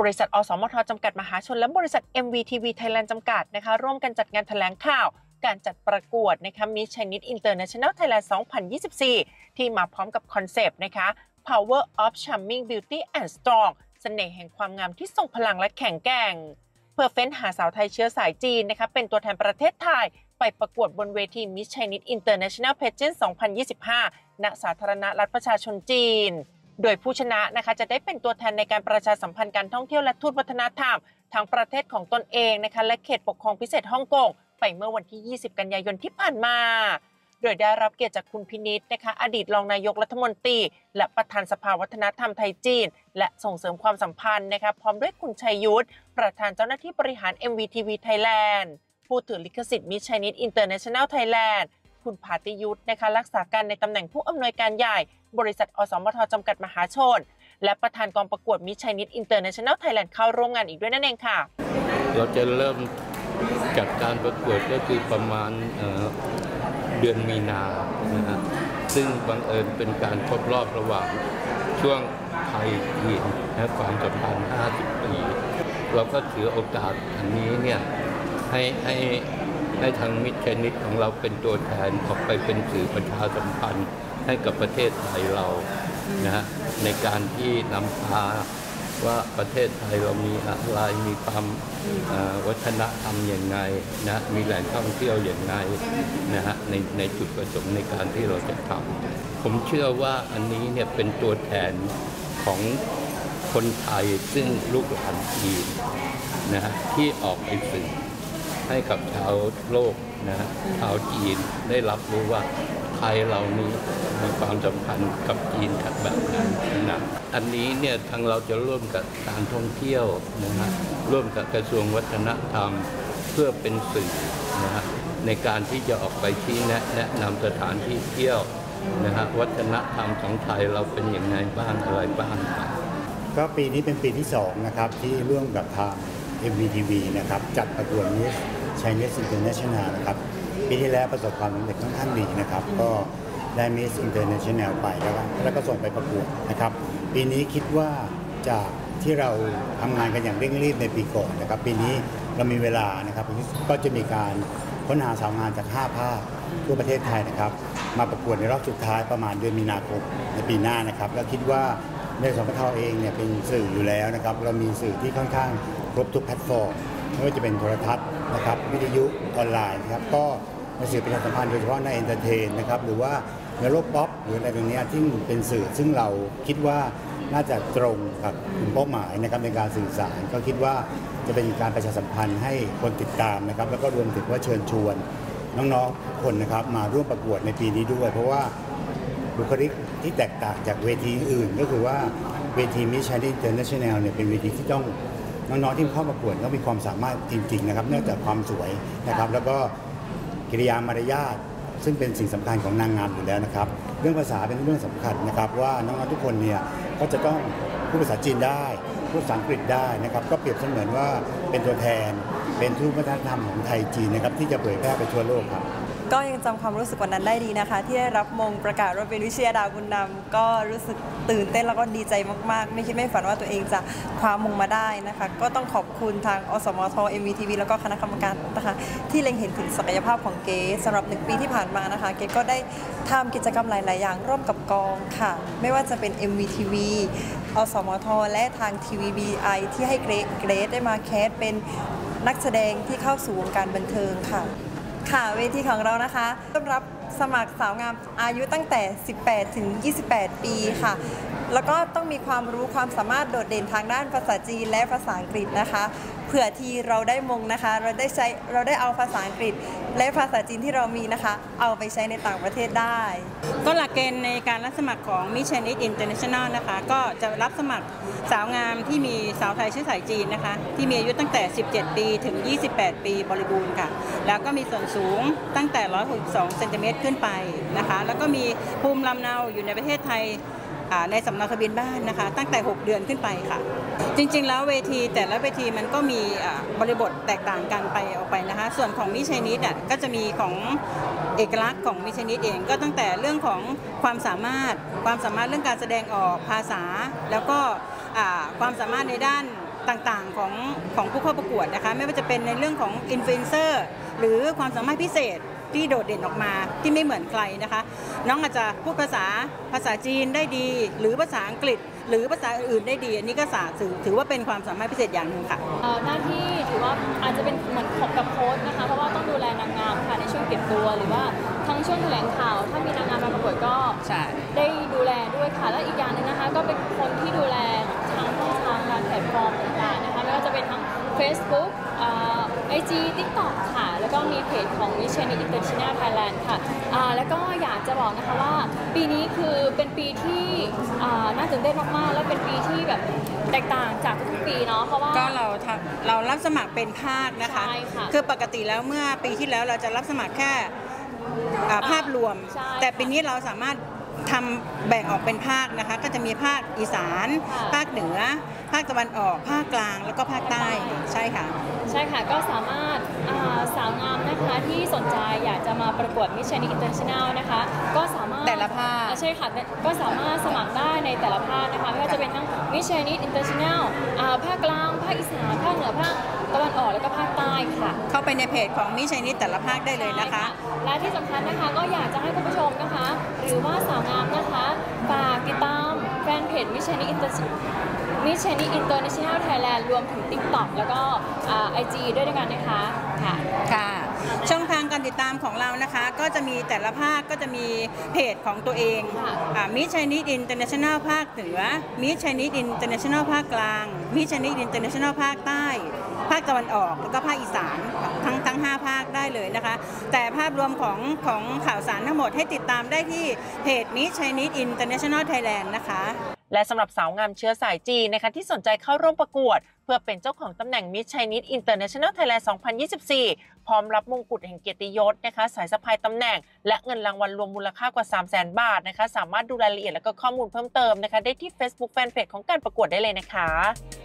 ริษัทอสมทจำกัดมหาชนและบริษัท MVTV Thailand จำกัดนะคะร่วมกันจัดงานแถลงข่าวการจัดประกวดนะคะ Miss Chinese International Thailand 2024 ที่มาพร้อมกับคอนเซปต์นะคะ Power of Charming Beauty and Strong เสน่ห์แห่งความงามที่ทรงพลังและแข็งแกร่งเพื่อเฟ้นหาสาวไทยเชื้อสายจีนนะคะเป็นตัวแทนประเทศไทยไปประกวดบนเวที Miss Chinese International Pageant 2025 ณ สาธารณรัฐประชาชนจีนโดยผู้ชนะนะคะจะได้เป็นตัวแทนในการประชาสัมพันธ์การท่องเที่ยวและทูตวัฒนธรรมทางประเทศของตนเองนะคะและเขตปกครองพิเศษฮ่องกงไปเมื่อวันที่ 20 กันยายนที่ผ่านมาโดยได้รับเกียรติจากคุณพินิจนะคะอดีตรองนายกรัฐมนตรีและประธานสภาวัฒนธรรมไทยจีนและส่งเสริมความสัมพันธ์นะคะพร้อมด้วยคุณชัยยุทธประธานเจ้าหน้าที่บริหาร MVTV Thailand ผู้ถือลิขสิทธิ์ Miss Chinese International Thailand คุณภาติยุทธนะคะรักษาการในตำแหน่งผู้อำนวยการใหญ่บริษัทอสมทจำกัดมหาชนและประธานกองประกวด Miss Chinese International Thailand เข้าร่วมงานอีกด้วยนั่นเองค่ะเราจะเริ่มจัดการประกวดก็คือประมาณเดือนมีนานะฮะซึ่งบังเอิญเป็นการครบรอบระหว่างช่วงไทยจีนและความสัมพันธ์50 ปีเราก็ถือโอกาสอันนี้เนี่ยให้ทางมิตรชนิดของเราเป็นตัวแทนออกไปเป็นสื่อประชาสัมพันธ์ให้กับประเทศไทยเรานะฮะในการที่นำพาว่าประเทศไทยเรามีอะไรมีความวัฒนธรรมอย่างไรนะมีแหล่งท่องเที่ยวอย่างไรนะฮะในจุดประสงค์ในการที่เราจะทำผมเชื่อว่าอันนี้เนี่ยเป็นตัวแทนของคนไทยซึ่งลูกหลานจีนนะฮะที่ออกไปสื่อให้กับชาวโลกนะฮะชาวจีนได้รับรู้ว่าไทยเรานี้มีความสัมพันธ์กับจีนแบบนั้นนะอันนี้เนี่ยทางเราจะร่วมกับการท่องเที่ยวนะฮะร่วมกับกระทรวงวัฒนธรรมเพื่อเป็นสื่อนะฮะในการที่จะออกไปชี้แนะนำสถานที่เที่ยวนะฮะวัฒนธรรมของไทยเราเป็นอย่างไรบ้างอะไรบ้างก็ปีนี้เป็นปีที่2นะครับที่ร่วมกับทาง MVTV นะครับจัดประกวด Miss Chinese International นะครับปีที่แล้วประสบความสำเร็จค่อนข้างดีนะครับก็ได้ Miss International ไปแล้วก็ส่งไปประกวดนะครับปีนี้คิดว่าจากที่เราทำงานกันอย่างเร่งรีบในปีก่อนนะครับปีนี้เรามีเวลานะครับก็จะมีการค้นหาสาวงามจาก5 ภาคทั่วประเทศไทยนะครับมาประกวดในรอบสุดท้ายประมาณเดือนมีนาคมในปีหน้านะครับแล้วคิดว่าในสมทเองเนี่ยเป็นสื่ออยู่แล้วนะครับเรามีสื่อที่ค่อนข้างครบทุกแพลตฟอร์มไม่ว่าจะเป็นโทรทัศน์นะครับวิทยุออนไลน์นะครับก็ในสื่อประชาสัมพันธ์โดยเฉพาะในเอนเตอร์เทนนะครับหรือว่าในโลกป๊อปหรืออะไรตรงนี้ที่เป็นสื่อซึ่งเราคิดว่าน่าจะตรงกับกลุ่มเป้าหมายนะครับในการสื่อสารก็คิดว่าจะเป็นการประชาสัมพันธ์ให้คนติดตามนะครับแล้วก็รวมถึงว่าเชิญชวนน้องๆคนนะครับมาร่วมประกวดในปีนี้ด้วยเพราะว่าบุคลิกที่แตกต่างจากเวทีอื่นก็คือว่าเวที Miss Chinese International เนี่ยเป็นเวทีที่ต้องน้องๆที่เข้าประกวดต้องมีความสามารถจริงๆนะครับเนื่องจากความสวยนะครับแล้วก็กิริยามารยาทซึ่งเป็นสิ่งสำคัญของนางงามอยู่แล้วนะครับเรื่องภาษาเป็นเรื่องสำคัญนะครับว่าน้องๆทุกคนเนี่ยก็จะต้องพูดภาษาจีนได้พูดภาษาอังกฤษได้นะครับก็เปรียบเสมือนว่าเป็นตัวแทนเป็นทูตวัฒนธรรมของไทยจีนนะครับที่จะเผยแพร่ไปทั่วโลกครับก็ยังจำความรู้สึกวันนั้นได้ดีนะคะที่ได้รับมงประกาศว่าเป็นวิเชียรดาวบุญนำก็รู้สึกตื่นเต้นแล้วก็ดีใจมากๆไม่คิดไม่ฝันว่าตัวเองจะคว้ามงมาได้นะคะก็ต้องขอบคุณทางอสมท MVTV แล้วก็คณะกรรมการนะคะที่เล็งเห็นถึงศักยภาพของเกสสำหรับ1 ปีที่ผ่านมานะคะเกก็ได้ทำกิจกรรมหลายๆอย่างร่วมกับกองค่ะไม่ว่าจะเป็น MVTV อสมทและทาง TVBI ที่ให้เกรดได้มาแคสเป็นนักแสดงที่เข้าสู่วงการบันเทิงค่ะเวทีของเรานะคะต้อนรับสมัครสาวงามอายุตั้งแต่18 ถึง 28 ปีค่ะแล้วก็ต้องมีความรู้ความสามารถโดดเด่นทางด้านภาษาจีนและภาษาอังกฤษนะคะเผื่อที่เราได้มงนะคะเราได้เอาภาษาอังกฤษและภาษาจีนที่เรามีนะคะเอาไปใช้ในต่างประเทศได้ก็หลักเกณฑ์ในการรับสมัครของ Miss Chinese International นะคะก็จะรับสมัครสาวงามที่มีสาวไทยเชื้อสายจีนนะคะที่มีอายุตั้งแต่17 ปีถึง28 ปีบริบูรณ์ค่ะแล้วก็มีส่วนสูงตั้งแต่162 เซนติเมตรขึ้นไปนะคะแล้วก็มีภูมิลำเนาอยู่ในประเทศไทยในสำเนาทะเบียนบ้านนะคะตั้งแต่6 เดือนขึ้นไปค่ะจริงๆแล้วเวทีแต่ละเวทีมันก็มีบริบทแตกต่างกันไปออกไปนะคะส่วนของMiss Chineseก็จะมีของเอกลักษณ์ของMiss Chineseเองก็ตั้งแต่เรื่องของความสามารถเรื่องการแสดงออกภาษาแล้วก็ความสามารถในด้านต่างๆของผู้เข้าประกวดนะคะไม่ว่าจะเป็นในเรื่องของอินฟลูเอนเซอร์หรือความสามารถพิเศษที่โดดเด่นออกมาที่ไม่เหมือนใครนะคะน้องอาจจะพูดภาษาจีนได้ดีหรือภาษาอังกฤษหรือภาษาอื่นได้ดีอันนี้ก็ถือว่าเป็นความสามารถพิเศษอย่างหนึ่งค่ะหน้าที่ถือว่าอาจจะเป็นเหมือนกับโค้ชนะคะเพราะว่าต้องดูแลนางงามค่ะในช่วงเก็บตัวหรือว่าทั้งช่วงแถลงข่าวถ้ามีนางงามมาประกวดก็ได้ดูแลด้วยค่ะและอีกอย่างหนึงนะคะก็เป็นคนที่ดูแลทางช่องทางการแพลตฟอร์มต่างๆนะคะไม่ว่าจะเป็นทั้ง Facebook IG TikTok ค่ะแล้วก็มีเพจของ Miss Chinese International Thailand ค่ะแล้วก็อยากจะบอกนะคะว่าปีนี้คือเป็นปีที่น่าตื่นเต้นมากๆและเป็นปีที่แบบแตกต่างจากทุกปีเนาะเพราะว่าก็เรารับสมัครเป็นภาคนะคะคือปกติแล้วเมื่อปีที่แล้วเราจะรับสมัครแค่ภาพรวมแต่ปีนี้เราสามารถทำแบ่งออกเป็นภาคนะคะก็จะมีภาคอีสานภาคเหนือภาคตะวันออกภาคกลางแล้วก็ภาคใต้ใช่ค่ะก็สามารถสาวงามนะคะที่สนใจอยากจะมาประกวด Miss Chinese International นะคะก็สามารถแต่ละภาคใช่ค่ะก็สามารถสมัครได้ในแต่ละภาคนะคะไม่ว่าจะเป็นทั้ง Miss Chinese International ภาคกลางภาคอีสานภาคเหนือภาคตะวันออกแล้วก็ภาคใต้ค่ะเข้าไปในเพจของ Miss Chinese แต่ละภาคได้เลยนะคะและที่สำคัญนะคะก็อยากจะให้คุณผู้ชมนะคะหรือว่าสาวงามนะคะฝากติดตามแฟนเพจ Miss Chinese International Thailand รวมถึง TikTok แล้วก็IG ด้วยกันนะคะค่ะช่องทางการติดตามของเรานะคะก็จะมีแต่ละภาคก็จะมีเพจของตัวเองMiss Chinese International ภาคเหนือ Miss Chinese International ภาคกลาง Miss Chinese International ภาคใต้ภาคตะวันออกแล้วก็ภาคอีสานทั้ง5ภาคได้เลยนะคะแต่ภาพรวมของข่าวสารทั้งหมดให้ติดตามได้ที่เพจ Miss Chinese International Thailand นะคะและสำหรับสาวงามเชื้อสายจีนนะคะที่สนใจเข้าร่วมประกวดเพื่อเป็นเจ้าของตำแหน่ง Miss Chinese International Thailand 2024 พร้อมรับมงกุฎแห่งเกียรติยศนะคะสายสะพายตำแหน่งและเงินรางวัลรวมมูลค่ากว่า 300,000 บาทนะคะสามารถดูรายละเอียดและก็ข้อมูลเพิ่มเติมนะคะได้ที่ Facebook Fanpage ของการประกวดได้เลยนะคะ